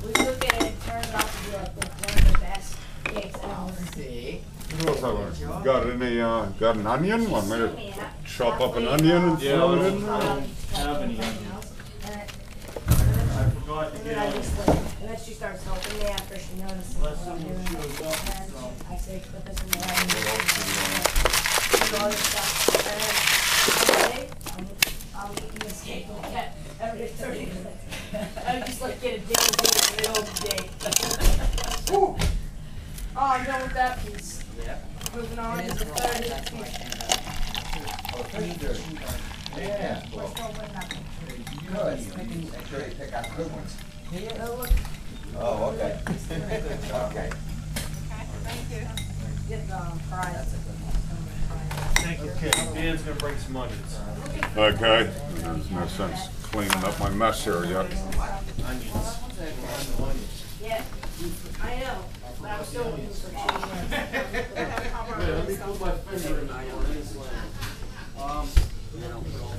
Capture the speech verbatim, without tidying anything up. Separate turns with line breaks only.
We took it and it turned out to be like the, one of the best cakes ever.
See?
What else I got? Got any, uh, got an onion? Want me to
Yeah.
chop up an onion and
Yeah,
throw
I
it
don't
in there?
have any onions.
And it-
I forgot to
and
get
then I
on.
just like, and then she starts helping me after she notices what
Let's
I'm
see
doing.
what she was up to,
And
so.
I say, put this in there. And do all this stuff. And then one day, I'm, I'm eating this cake like that every thirty minutes. I just like get a ding ding in the middle of the day. Woo! Oh, I'm done with that piece.
Yeah.
Moving on to the third piece.
Oh, pretty good. Yeah.
We're still with nothing.
Good. Make sure you pick out good ones.
Oh, look.
Oh, okay. Okay.
Get the um, fries.
Thank you. Okay, Dan's gonna bring some onions.
Okay, there's no sense cleaning up my mess here yet.
Onions. Onions.
Yeah, I know, but I'm still looking for cheese.
Let me put my finger in my onions. Um,